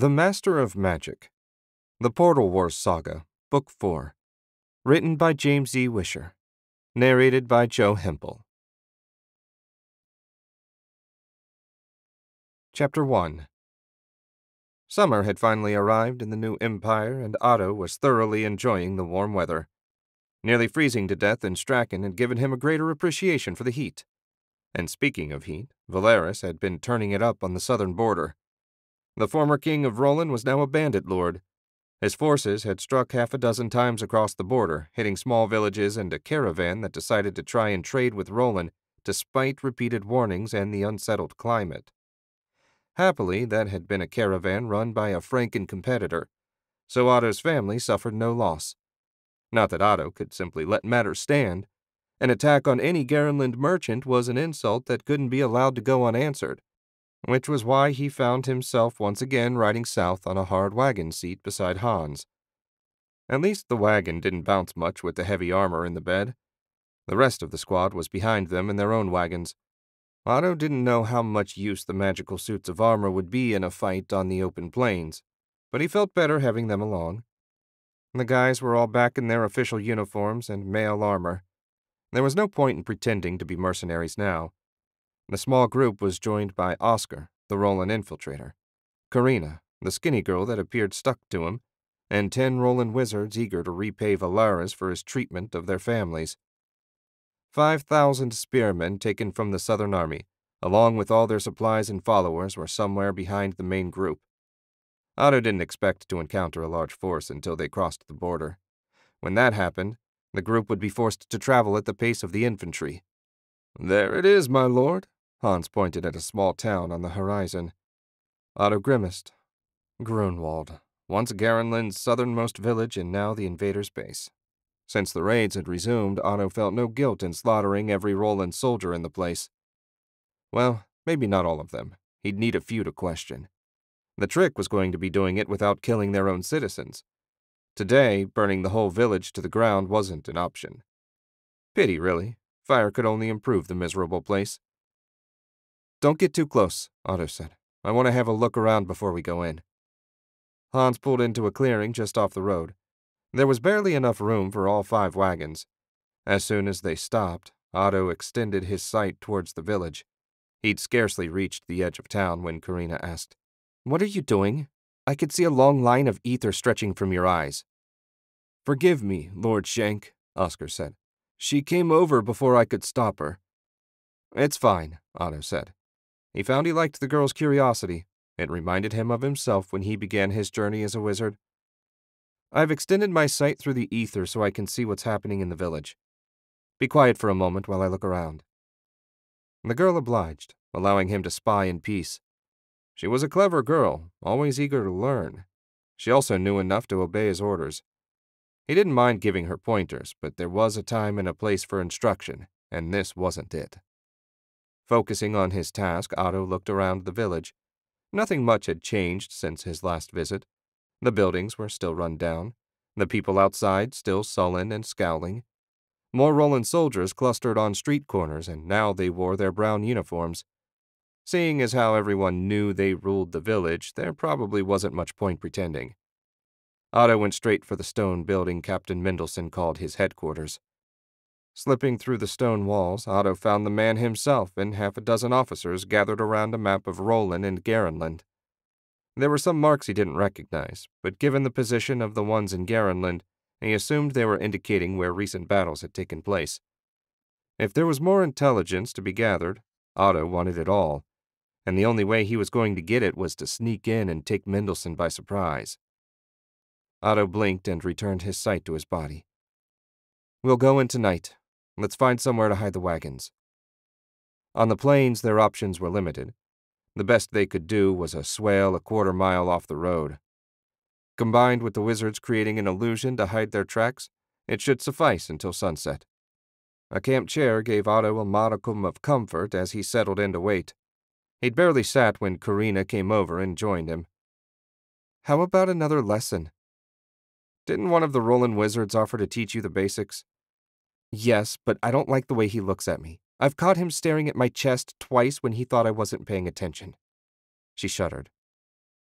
The Master of Magic. The Portal Wars Saga, Book 4. Written by James E. Wisher. Narrated by Joe Hempel. Chapter 1. Summer had finally arrived in the new empire, and Otto was thoroughly enjoying the warm weather. Nearly freezing to death in Straken had given him a greater appreciation for the heat. And speaking of heat, Villares had been turning it up on the southern border. The former king of Rolan was now a bandit lord. His forces had struck half a dozen times across the border, hitting small villages and a caravan that decided to try and trade with Rolan, despite repeated warnings and the unsettled climate. Happily, that had been a caravan run by a Franken competitor, so Otto's family suffered no loss. Not that Otto could simply let matters stand. An attack on any Garenland merchant was an insult that couldn't be allowed to go unanswered, which was why he found himself once again riding south on a hard wagon seat beside Hans. At least the wagon didn't bounce much with the heavy armor in the bed. The rest of the squad was behind them in their own wagons. Otto didn't know how much use the magical suits of armor would be in a fight on the open plains, but he felt better having them along. The guys were all back in their official uniforms and mail armor. There was no point in pretending to be mercenaries now. The small group was joined by Oscar, the Rolan infiltrator, Karina, the skinny girl that appeared stuck to him, and 10 Rolan wizards eager to repay Villares for his treatment of their families. 5,000 spearmen taken from the southern army, along with all their supplies and followers, were somewhere behind the main group. Otto didn't expect to encounter a large force until they crossed the border. When that happened, the group would be forced to travel at the pace of the infantry. "There it is, my lord," Hans pointed at a small town on the horizon. Otto grimaced. Grunwald, once Garenland's southernmost village and now the invaders' base. Since the raids had resumed, Otto felt no guilt in slaughtering every Rolan soldier in the place. Well, maybe not all of them. He'd need a few to question. The trick was going to be doing it without killing their own citizens. Today, burning the whole village to the ground wasn't an option. Pity, really. Fire could only improve the miserable place. "Don't get too close," Otto said. "I want to have a look around before we go in." Hans pulled into a clearing just off the road. There was barely enough room for all 5 wagons. As soon as they stopped, Otto extended his sight towards the village. He'd scarcely reached the edge of town when Karina asked, "What are you doing? I could see a long line of ether stretching from your eyes." "Forgive me, Lord Shank," Oscar said. "She came over before I could stop her." "It's fine," Otto said. He found he liked the girl's curiosity. It reminded him of himself when he began his journey as a wizard. "I've extended my sight through the ether so I can see what's happening in the village. Be quiet for a moment while I look around." The girl obliged, allowing him to spy in peace. She was a clever girl, always eager to learn. She also knew enough to obey his orders. He didn't mind giving her pointers, but there was a time and a place for instruction, and this wasn't it. Focusing on his task, Otto looked around the village. Nothing much had changed since his last visit. The buildings were still run down, the people outside still sullen and scowling. More Rolan soldiers clustered on street corners, and now they wore their brown uniforms. Seeing as how everyone knew they ruled the village, there probably wasn't much point pretending. Otto went straight for the stone building Captain Mendelsohn called his headquarters. Slipping through the stone walls, Otto found the man himself and half a dozen officers gathered around a map of Rolan and Garenland. There were some marks he didn't recognize, but given the position of the ones in Garenland, he assumed they were indicating where recent battles had taken place. If there was more intelligence to be gathered, Otto wanted it all, and the only way he was going to get it was to sneak in and take Mendelsohn by surprise. Otto blinked and returned his sight to his body. "We'll go in tonight. Let's find somewhere to hide the wagons." On the plains, their options were limited. The best they could do was a swale a quarter-mile off the road. Combined with the wizards creating an illusion to hide their tracks, it should suffice until sunset. A camp chair gave Otto a modicum of comfort as he settled in to wait. He'd barely sat when Karina came over and joined him. "How about another lesson?" "Didn't one of the Rolan wizards offer to teach you the basics?" "Yes, but I don't like the way he looks at me. I've caught him staring at my chest twice when he thought I wasn't paying attention." She shuddered.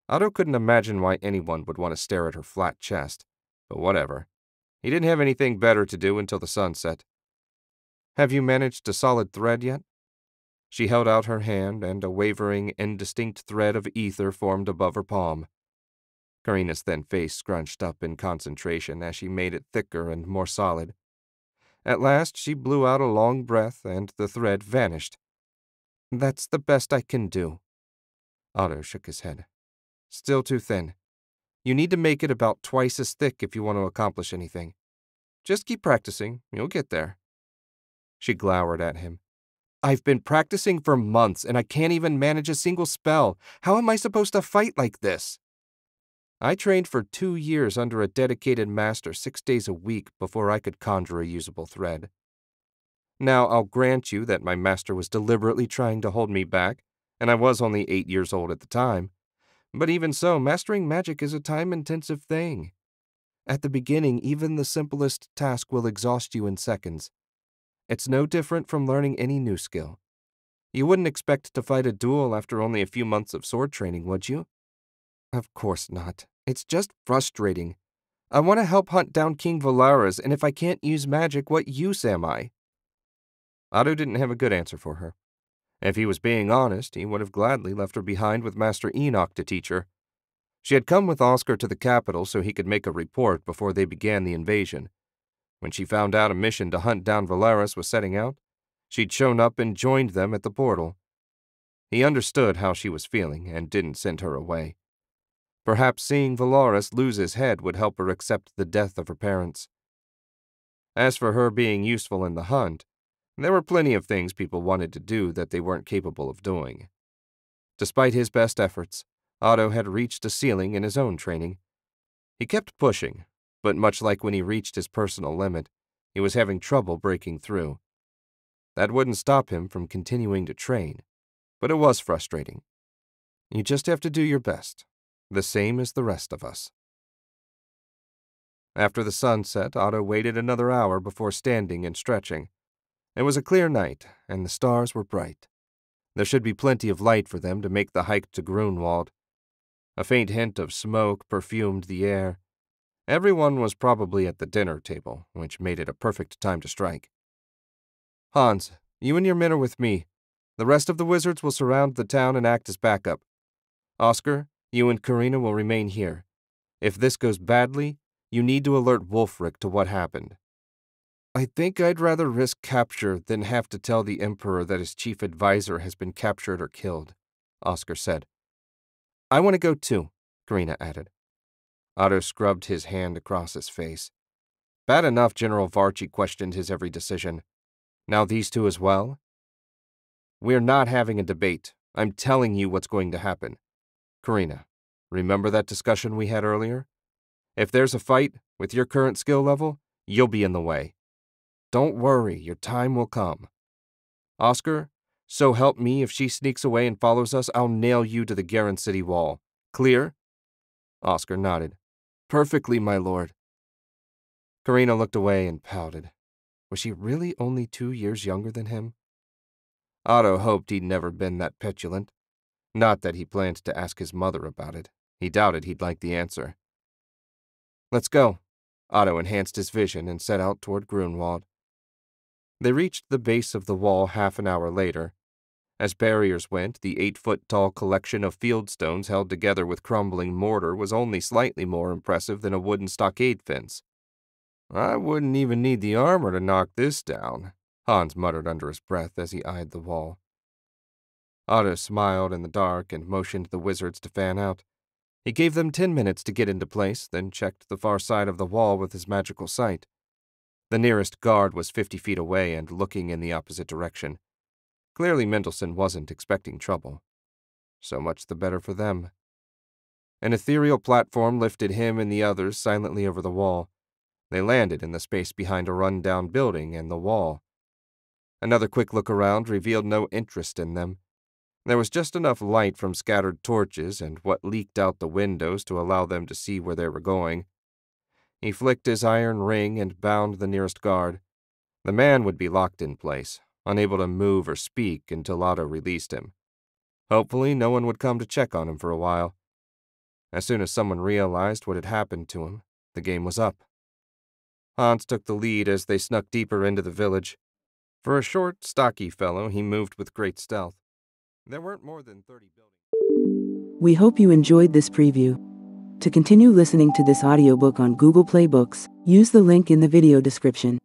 Otto couldn't imagine why anyone would want to stare at her flat chest, but whatever. He didn't have anything better to do until the sun set. Have you managed a solid thread yet? She held out her hand, and a wavering, indistinct thread of ether formed above her palm. Karina's thin face scrunched up in concentration as she made it thicker and more solid. At last she blew out a long breath, and the thread vanished. That's the best I can do. Otto shook his head. Still too thin. You need to make it about twice as thick if you want to accomplish anything. Just keep practicing. You'll get there. She glowered at him. I've been practicing for months, and I can't even manage a single spell. How am I supposed to fight like this? I trained for 2 years under a dedicated master 6 days a week before I could conjure a usable thread. Now, I'll grant you that my master was deliberately trying to hold me back, and I was only 8 years old at the time. But even so, mastering magic is a time-intensive thing. At the beginning, even the simplest task will exhaust you in seconds. It's no different from learning any new skill. You wouldn't expect to fight a duel after only a few months of sword training, would you? Of course not. It's just frustrating. I want to help hunt down King Villares, and if I can't use magic, what use am I? Otto didn't have a good answer for her. If he was being honest, he would have gladly left her behind with Master Enoch to teach her. She had come with Oscar to the capital so he could make a report before they began the invasion. When she found out a mission to hunt down Villares was setting out, she'd shown up and joined them at the portal. He understood how she was feeling and didn't send her away. Perhaps seeing Villares lose his head would help her accept the death of her parents. As for her being useful in the hunt, there were plenty of things people wanted to do that they weren't capable of doing. Despite his best efforts, Otto had reached a ceiling in his own training. He kept pushing, but much like when he reached his personal limit, he was having trouble breaking through. That wouldn't stop him from continuing to train, but it was frustrating. You just have to do your best, the same as the rest of us. After the sun set, Otto waited another hour before standing and stretching. It was a clear night, and the stars were bright. There should be plenty of light for them to make the hike to Grunwald. A faint hint of smoke perfumed the air. Everyone was probably at the dinner table, which made it a perfect time to strike. Hans, you and your men are with me. The rest of the wizards will surround the town and act as backup. Oscar, you and Karina will remain here. If this goes badly, you need to alert Wulfric to what happened. I think I'd rather risk capture than have to tell the Emperor that his chief advisor has been captured or killed, Oscar said. I want to go too, Karina added. Otto scrubbed his hand across his face. Bad enough General Varchi questioned his every decision. Now these two as well? We're not having a debate. I'm telling you what's going to happen. Karina, remember that discussion we had earlier? If there's a fight, with your current skill level, you'll be in the way. Don't worry, your time will come. Oscar, so help me, if she sneaks away and follows us, I'll nail you to the Garen city wall. Clear? Oscar nodded. Perfectly, my lord. Karina looked away and pouted. Was she really only 2 years younger than him? Otto hoped he'd never been that petulant. Not that he planned to ask his mother about it. He doubted he'd like the answer. Let's go. Otto enhanced his vision and set out toward Grunwald. They reached the base of the wall half an hour later. As barriers went, the 8-foot-tall collection of field stones held together with crumbling mortar was only slightly more impressive than a wooden stockade fence. I wouldn't even need the armor to knock this down, Hans muttered under his breath as he eyed the wall. Otto smiled in the dark and motioned the wizards to fan out. He gave them 10 minutes to get into place, then checked the far side of the wall with his magical sight. The nearest guard was 50 feet away and looking in the opposite direction. Clearly Mendelssohn wasn't expecting trouble. So much the better for them. An ethereal platform lifted him and the others silently over the wall. They landed in the space behind a run-down building and the wall. Another quick look around revealed no interest in them. There was just enough light from scattered torches and what leaked out the windows to allow them to see where they were going. He flicked his iron ring and bound the nearest guard. The man would be locked in place, unable to move or speak until Otto released him. Hopefully no one would come to check on him for a while. As soon as someone realized what had happened to him, the game was up. Hans took the lead as they snuck deeper into the village. For a short, stocky fellow, he moved with great stealth. There weren't more than 30 buildings. We hope you enjoyed this preview. To continue listening to this audiobook on Google Play Books, use the link in the video description.